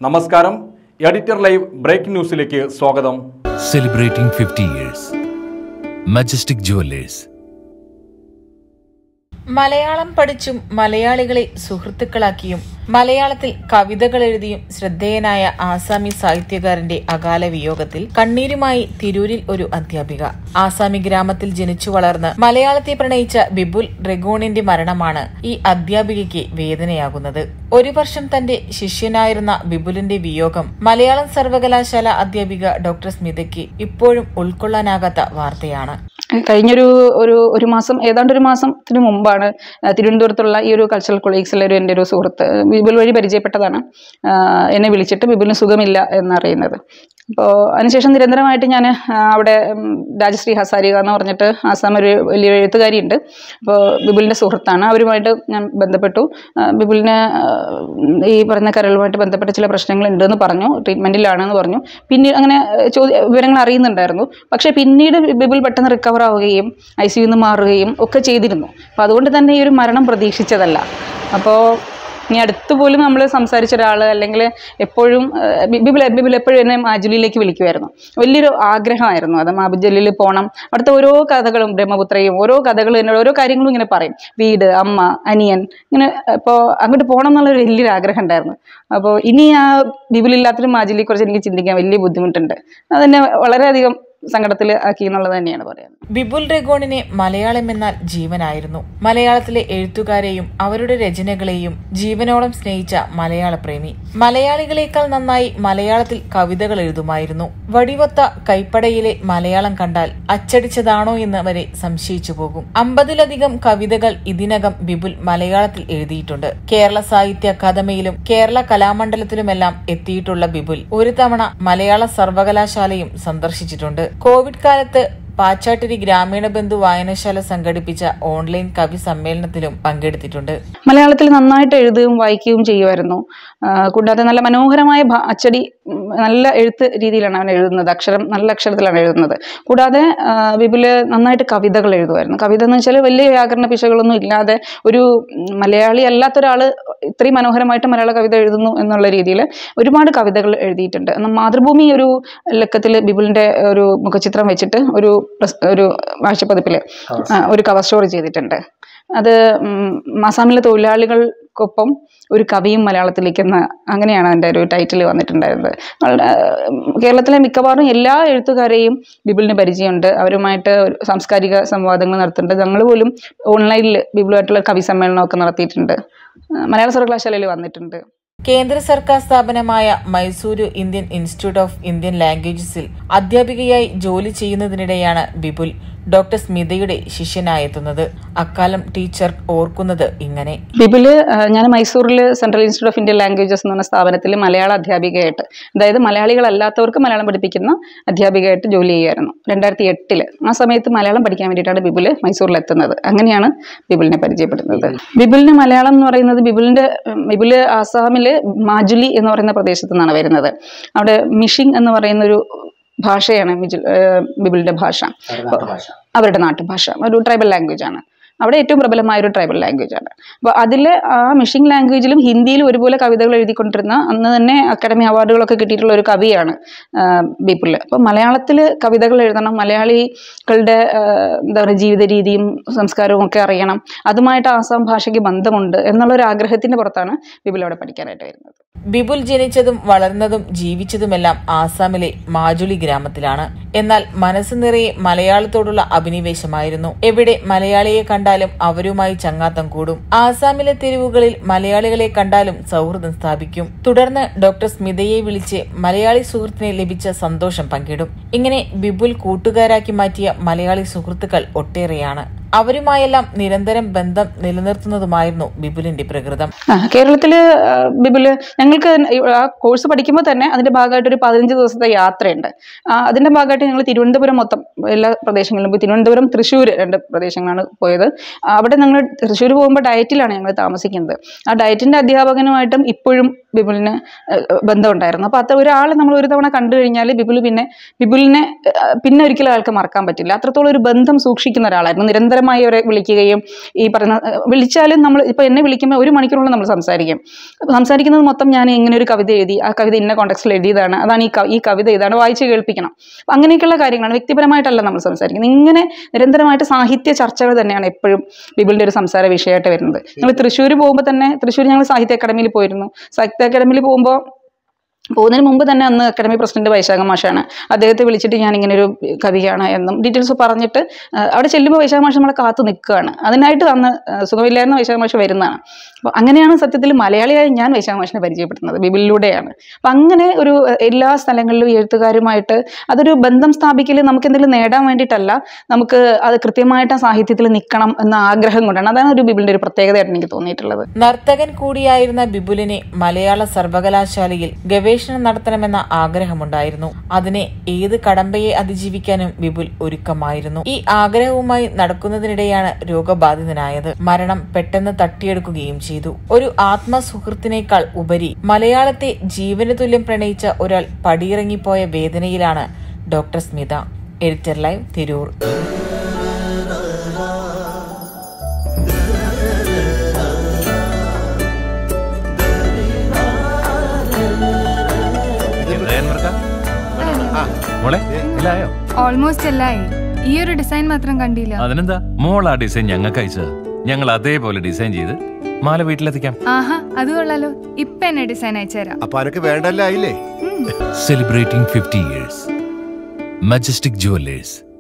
നമസ്കാരം, editor live breaking ന്യൂസിലേക്ക് സ്വാഗതം. Celebrating 50 years. Majestic jewellers. Malayalam പഠിച്ചും മലയാളികളെ സുഹൃത്തുക്കളാക്കിയും മലയാളത്തിൽ കവിതകൾ എഴുതിയും ശ്രദ്ധേയനായ ആസാമി സാഹിത്യകാരന്റെ അകാല വിയോഗത്തിൽ കണ്ണീരുമായി തിരൂരിൽ ഒരു അധ്യാപിക. ആസാമി ഗ്രാമത്തിൽ ജനിച്ചു വളർന്ന് മലയാളത്തെ പ്രണയിച്ച ബിബുൽ റെഗോണിന്റെ മരണമാണ് ഈ അധ്യാപികയ്ക്ക് വേദനയാകുന്നത്. ഒരു വർഷം തന്റെ ശിഷ്യനായിരുന്ന ബിബുലിന്റെ വിയോഗം മലയാളം സർവകലാശാല അധ്യാപിക ഡോക്ടർ സ്മിതയ്ക്ക് ഇപ്പോഴും ഉൾക്കൊള്ളാനാകാത്ത വാർത്തയാണ്. ഒരു മാസം, ഏതാണ്ട് ഒരു മാസത്തിന് മുമ്പാണ് തിരുവനന്തപുരത്തുള്ള ഈ ഒരു കൾച്ചറൽ കൊളീഗ്സിലെ എൻ്റെ ഒരു സുഹൃത്ത് ബിബുൽ വഴി പരിചയപ്പെട്ടതാണ് എന്നെ വിളിച്ചിട്ട് ബിബുലിന് സുഖമില്ല എന്നറിയുന്നത്. അപ്പോൾ അതിനുശേഷം നിരന്തരമായിട്ട് ഞാൻ അവിടെ രാജശ്രീ ഹസാരിക എന്ന് പറഞ്ഞിട്ട് ആസാം ഒരു വലിയ എഴുത്തുകാരിയുണ്ട്. അപ്പോൾ ബിബുലിൻ്റെ സുഹൃത്താണ്, അവരുമായിട്ട് ഞാൻ ബന്ധപ്പെട്ടു. ബിബുലിന് ഈ പറയുന്ന കരളുമായിട്ട് ബന്ധപ്പെട്ട ചില പ്രശ്നങ്ങളുണ്ടെന്ന് പറഞ്ഞു, ട്രീറ്റ്മെൻറ്റിലാണെന്ന് പറഞ്ഞു. പിന്നീട് അങ്ങനെ വിവരങ്ങൾ അറിയുന്നുണ്ടായിരുന്നു. പക്ഷേ പിന്നീട് ബിബുൽ പെട്ടെന്ന് റിക്കവർ ആവുകയും ICU നിന്ന് മാറുകയും ഒക്കെ ചെയ്തിരുന്നു. അപ്പോൾ അതുകൊണ്ട് തന്നെ ഈ ഒരു മരണം പ്രതീക്ഷിച്ചതല്ല. അപ്പോൾ ഇനി അടുത്ത് പോലും നമ്മൾ സംസാരിച്ച ഒരാൾ, അല്ലെങ്കിൽ എപ്പോഴും ബിബിൽ എപ്പോഴും എന്നെ മാജുലിയിലേക്ക് വിളിക്കുമായിരുന്നു. വലിയൊരു ആഗ്രഹമായിരുന്നു അത്. മാജുലിയിൽ പോകണം, അവിടുത്തെ ഓരോ കഥകളും ബ്രഹ്മപുത്രയും ഓരോ കഥകളും എന്നോട് ഓരോ കാര്യങ്ങളും ഇങ്ങനെ പറയും. വീട്, അമ്മ, അനിയൻ, ഇങ്ങനെ. അപ്പോൾ അങ്ങോട്ട് പോകണം എന്നുള്ളൊരു വലിയൊരു ആഗ്രഹം ഉണ്ടായിരുന്നു. അപ്പോൾ ഇനി ആ ബിബിലില്ലാത്തൊരു മാജുലിയെ കുറിച്ച് എനിക്ക് ചിന്തിക്കാൻ വലിയ ബുദ്ധിമുട്ടുണ്ട്. അതെന്നെ വളരെയധികം സങ്കടത്തിൽ ആക്കി എന്നുള്ളത് തന്നെയാണ് പറയുന്നത്. ബിബുൽ റെഗോണിന് മലയാളം എന്നാൽ ജീവനായിരുന്നു. മലയാളത്തിലെ എഴുത്തുകാരെയും അവരുടെ രചനകളെയും ജീവനോളം സ്നേഹിച്ച മലയാള പ്രേമി. മലയാളികളെക്കാൾ നന്നായി മലയാളത്തിൽ കവിതകൾ എഴുതുമായിരുന്നു. വടിവൊത്ത കൈപ്പടയിലെ മലയാളം കണ്ടാൽ അച്ചടിച്ചതാണോ എന്ന് വരെ സംശയിച്ചു പോകും. 50-ലധികം കവിതകൾ ഇതിനകം ബിബുൽ മലയാളത്തിൽ എഴുതിയിട്ടുണ്ട്. കേരള സാഹിത്യ അക്കാദമിയിലും കേരള കലാമണ്ഡലത്തിലുമെല്ലാം എത്തിയിട്ടുള്ള ബിബുൽ ഒരു തവണ മലയാള സർവകലാശാലയും സന്ദർശിച്ചിട്ടുണ്ട്. കോവിഡ് കാലത്ത് പാച്ചാട്ടിരി ഗ്രാമീണ ബന്ധു വായനശാല സംഘടിപ്പിച്ച ഓൺലൈൻ കവി സമ്മേളനത്തിലും പങ്കെടുത്തിട്ടുണ്ട്. മലയാളത്തിൽ നന്നായിട്ട് എഴുതുകയും വായിക്കുകയും ചെയ്യുമായിരുന്നു. കൂടാതെ നല്ല മനോഹരമായ അച്ചടി, നല്ല എഴുത്ത് രീതിയിലാണ് അവൻ എഴുതുന്നത്. നല്ല അക്ഷരത്തിലാണ് എഴുതുന്നത്. കൂടാതെ ബിബുല് നന്നായിട്ട് കവിതകൾ എഴുതുമായിരുന്നു. കവിത എന്ന് വെച്ചാൽ വലിയ വ്യാകരണ പിശകളൊന്നും ഇല്ലാതെ ഒരു മലയാളി അല്ലാത്ത ഒരാൾ ഇത്രയും മനോഹരമായിട്ട് മലയാള കവിത എഴുതുന്നു എന്നുള്ള രീതിയിൽ ഒരുപാട് കവിതകൾ എഴുതിയിട്ടുണ്ട്. മാതൃഭൂമി ഒരു ലക്കത്തിൽ ബിബുലിന്റെ ഒരു മുഖചിത്രം വെച്ചിട്ട് ഒരു ആഴ്ചപ്പതിപ്പിൽ ഒരു കവർ സ്റ്റോറി ചെയ്തിട്ടുണ്ട്. അത് ആസാമിലെ തൊഴിലാളികൾക്കൊപ്പം ഒരു കവിയും മലയാളത്തിലേക്കെന്ന്, അങ്ങനെയാണ് അതിൻ്റെ ഒരു ടൈറ്റിൽ വന്നിട്ടുണ്ടായിരുന്നത്. കേരളത്തിലെ മിക്കവാറും എല്ലാ എഴുത്തുകാരെയും ബിബുലിന് പരിചയമുണ്ട്. അവരുമായിട്ട് സാംസ്കാരിക സംവാദങ്ങൾ നടത്തുന്നുണ്ട്. ഞങ്ങൾ പോലും ഓൺലൈനിൽ ബിബുലുമായിട്ടുള്ള കവി സമ്മേളനമൊക്കെ നടത്തിയിട്ടുണ്ട്. മലയാള സർവകലാശാലയിൽ വന്നിട്ടുണ്ട്. കേന്ദ്ര സർക്കാർ സ്ഥാപനമായ Mysuru Indian institute of Indian ലാംഗ്വേജസിൽ അധ്യാപികയായി ജോലി ചെയ്യുന്നതിനിടെയാണ് ബിബുൽ ഡോക്ടർ സ്മിതയുടെ ശിഷ്യനായെത്തുന്നത്. അക്കാലം ടീച്ചർ ഓർക്കുന്നത് ഇങ്ങനെ: ബിബുല് ഞാൻ മൈസൂരിൽ central institute of Indian languages എന്ന് പറഞ്ഞ സ്ഥാപനത്തിൽ മലയാള അധ്യാപികയായിട്ട്, അതായത് മലയാളികളല്ലാത്തവർക്ക് മലയാളം പഠിപ്പിക്കുന്ന അധ്യാപികയായിട്ട് ജോലി ചെയ്യുമായിരുന്നു 2008. ആ സമയത്ത് മലയാളം പഠിക്കാൻ വേണ്ടിയിട്ടാണ് ബിബുല് മൈസൂരിൽ എത്തുന്നത്. അങ്ങനെയാണ് ബിബുലിനെ പരിചയപ്പെടുന്നത്. ബിബുലിന് മലയാളം എന്ന് പറയുന്നത്, ബിബുല് ആസാമില് മാജുലി എന്ന് പറയുന്ന പ്രദേശത്തു നിന്നാണ് വരുന്നത്. അവിടെ മിഷിങ് എന്ന് പറയുന്നൊരു ഭാഷയാണ് ബിബുലിന്റെ ഭാഷ. അവരുടെ നാട്ടുഭാഷ ഒരു ട്രൈബൽ ലാംഗ്വേജ് ആണ്. അവിടെ ഏറ്റവും പ്രബലമായ ഒരു ട്രൈബൽ ലാംഗ്വേജ് ആണ്. അപ്പോൾ അതിൽ ആ മിഷിങ് ലാംഗ്വേജിലും ഹിന്ദിയിലും ഒരുപോലെ കവിതകൾ എഴുതിക്കൊണ്ടിരുന്ന, അന്ന് തന്നെ അക്കാഡമി അവാർഡുകളൊക്കെ കിട്ടിയിട്ടുള്ള ഒരു കവിയാണ് ബിബുൽ. അപ്പോൾ മലയാളത്തിൽ കവിതകൾ എഴുതണം, മലയാളികളുടെ എന്താ പറയുക ജീവിത രീതിയും സംസ്കാരവും ഒക്കെ അറിയണം, അതുമായിട്ട് ആസാം ഭാഷയ്ക്ക് ബന്ധമുണ്ട് എന്നുള്ളൊരു ആഗ്രഹത്തിന്റെ പുറത്താണ് ബിബുൽ അവിടെ പഠിക്കാനായിട്ട് വരുന്നത്. ബിബുൽ ജനിച്ചതും വളർന്നതും ജീവിച്ചതുമെല്ലാം ആസാമിലെ മാജുലി ഗ്രാമത്തിലാണ്. എന്നാൽ മനസ്സ് നിറയെ മലയാളത്തോടുള്ള അഭിനിവേശമായിരുന്നു. എവിടെ മലയാളിയെ കണ്ടാലും അവരുമായി ചങ്ങാത്തം കൂടും. ആസാമിലെ തെരുവുകളിൽ മലയാളികളെ കണ്ടാലും സൗഹൃദം സ്ഥാപിക്കും. തുടർന്ന് ഡോക്ടർ സ്മിതയെ വിളിച്ച് മലയാളി സുഹൃത്തിനെ ലഭിച്ച സന്തോഷം പങ്കിടും. ഇങ്ങനെ ബിബുൽ കൂട്ടുകാരാക്കി മാറ്റിയ മലയാളി സുഹൃത്തുക്കൾ ഒട്ടേറെയാണ്. അവരുമായെല്ലാം നിരന്തരം ബന്ധം നിലനിർത്തുന്നതുമായിരുന്നു ബിബുലിന്റെ പ്രകൃതം. കേരളത്തില് ബിബുല് ഞങ്ങൾക്ക് ആ കോഴ്സ് പഠിക്കുമ്പോൾ തന്നെ അതിന്റെ ഭാഗമായിട്ട് ഒരു 15 ദിവസത്തെ യാത്രയുണ്ട്. അതിന്റെ ഭാഗമായിട്ട് ഞങ്ങൾ തിരുവനന്തപുരം മൊത്തം എല്ലാ പ്രദേശങ്ങളിലും പോയി. തിരുവനന്തപുരം, തൃശ്ശൂർ 2 പ്രദേശങ്ങളാണ് പോയത്. അവിടെ ഞങ്ങൾ തൃശ്ശൂർ പോകുമ്പോൾ ഡയറ്റിലാണ് ഞങ്ങൾ താമസിക്കുന്നത്. ആ ഡയറ്റിന്റെ അധ്യാപകനുമായിട്ടും ഇപ്പോഴും ബിബിളിന് ബന്ധമുണ്ടായിരുന്നു. അപ്പോൾ അത്ര ഒരാൾ നമ്മൾ ഒരു തവണ കണ്ടു കഴിഞ്ഞാൽ ബിബിളിനെ പിന്നെ ഒരിക്കലും ആൾക്ക് മറക്കാൻ പറ്റില്ല. അത്രത്തോളം ഒരു ബന്ധം സൂക്ഷിക്കുന്ന ഒരാളായിരുന്നു. നിരന്തരമായി അവരെ വിളിക്കുകയും ഈ പറയുന്ന വിളിച്ചാലും നമ്മൾ ഇപ്പോൾ എന്നെ വിളിക്കുമ്പോൾ 1 മണിക്കൂറിനുള്ളിൽ നമ്മൾ സംസാരിക്കുന്നത് മൊത്തം ഞാൻ ഇങ്ങനെ ഒരു കവിത എഴുതി, ആ കവിത ഇന്ന കോണ്ടെക്സ്റ്റിൽ എഴുതിയതാണ്, അതാണ് ഈ കവിത ഇതാണ്, വായിച്ച് കേൾപ്പിക്കണം. അപ്പം അങ്ങനെയൊക്കെയുള്ള കാര്യങ്ങളാണ്, വ്യക്തിപരമായിട്ടല്ല നമ്മൾ സംസാരിക്കുന്നത്. ഇങ്ങനെ നിരന്തരമായിട്ട് സാഹിത്യ ചർച്ചകൾ തന്നെയാണ് എപ്പോഴും ബിബിളിൻ്റെ ഒരു സംസാര വിഷയമായിട്ട് വരുന്നത്. ഞങ്ങൾ തൃശ്ശൂർ പോകുമ്പോൾ തന്നെ, തൃശ്ശൂർ ഞങ്ങൾ സാഹിത്യ അക്കാദമിയിൽ പോയിരുന്നു. സാഹിത്യ അക്കാദമിയിൽ പോകുന്നതിന് മുമ്പ് തന്നെ അന്ന് അക്കാദമി പ്രസിഡന്റ് വൈശാഖ മാഷാണ്. അദ്ദേഹത്തെ വിളിച്ചിട്ട് ഞാൻ ഇങ്ങനെ ഒരു കവിയാണ് എന്നും ഡീറ്റെയിൽസ് പറഞ്ഞിട്ട് അവിടെ ചെല്ലുമ്പോൾ വൈശാഖ മാഷ് നമ്മളെ കാത്തു നിൽക്കുകയാണ്. അതിനായിട്ട് അന്ന് സുഖമില്ലായിരുന്ന വൈശാഖ മാഷ് വരുന്നതാണ്. അപ്പോൾ അങ്ങനെയാണ് സത്യത്തിൽ മലയാളിയായി ഞാൻ വൈശാഖ മാഷിനെ പരിചയപ്പെടുന്നത്, ബിബിളിലൂടെയാണ്. അപ്പം അങ്ങനെ ഒരു എല്ലാ സ്ഥലങ്ങളിലും എഴുത്തുകാരുമായിട്ട് അതൊരു ബന്ധം സ്ഥാപിക്കൽ നമുക്ക് എന്തെങ്കിലും നേടാൻ വേണ്ടിയിട്ടല്ല, നമുക്ക് അത് കൃത്യമായിട്ട് ആ സാഹിത്യത്തിൽ നിൽക്കണം എന്ന ആഗ്രഹം കൊണ്ടാണ്. അതാണ് ഒരു ബിബിളിൻ്റെ ഒരു പ്രത്യേകതയായിട്ട് എനിക്ക് തോന്നിയിട്ടുള്ളത്. നർത്തകൻ കൂടിയായിരുന്ന ബിബുലിനെ മലയാള സർവകലാശാലയിൽ ഗവേഷണം നടത്തണമെന്ന ആഗ്രഹമുണ്ടായിരുന്നു. അതിനെ ഏത് കടമ്പയെ അതിജീവിക്കാനും ബിബുൽ ഒരുക്കമായിരുന്നു. ഈ ആഗ്രഹവുമായി നടക്കുന്നതിനിടെയാണ് രോഗബാധിതനായത്. മരണം പെട്ടെന്ന് തട്ടിയെടുക്കുകയും ചെയ്തു. ഒരു ആത്മസുഹൃത്തിനേക്കാൾ ഉപരി മലയാളത്തെ ജീവന് തുല്യം പ്രണയിച്ച ഒരാൾ പടിയിറങ്ങിപ്പോയ വേദനയിലാണ് doctor Smitha. Editor live, Tirur. Almost എല്ലായി. ഈ ഒരു ഡിസൈൻ മാത്രം കണ്ടില്ല. അതിനെന്താ, മോൾ ആ ഡിസൈൻ ഞങ്ങൾക്ക് അയച്ചത്. ഞങ്ങൾ അതേപോലെ ഡിസൈൻ ചെയ്ത് മാല വീട്ടിലെത്തിക്കാം. ആഹാ, അത് കൊള്ളാലോ. ഇപ്പൊ എന്നെ ഡിസൈൻ അയച്ചുതരാം. അപ്പൊ അനക്ക് വേണ്ടല്ലേ? Celebrating 50 years. Majestic Jewelers.